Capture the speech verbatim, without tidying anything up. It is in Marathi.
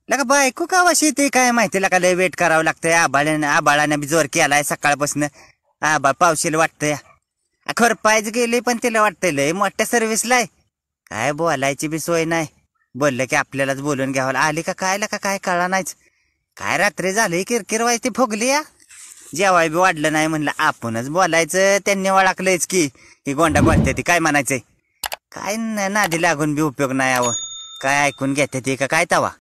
लका बायको का वाशी ते काय माहिती लका लय वेट करावं लागतंय. आबाळ्यानं आबाळानं बी जोर केलाय सकाळपासून. आबाळ पावशील वाटतंय. खर पायच गेले पण तिला वाटतंय लय मोठ्या सर्व्हिसला आहे. काय बोलायची बी सोय नाही. बोललं की आपल्यालाच बोलून घ्यावं. आली का काय लका काय कळा नाहीच. काय रात्री झाली किरकिर व्हायची फुगली या. जेवाय बी वाढलं नाही म्हणलं आपणच बोलायचं. त्यांनी ओळखलंयच की ही गोंडा बोलते ती काय म्हणायचंय. काय नादी लागून बी उपयोग नाही यावं. काय ऐकून घेते ती का काय तवा.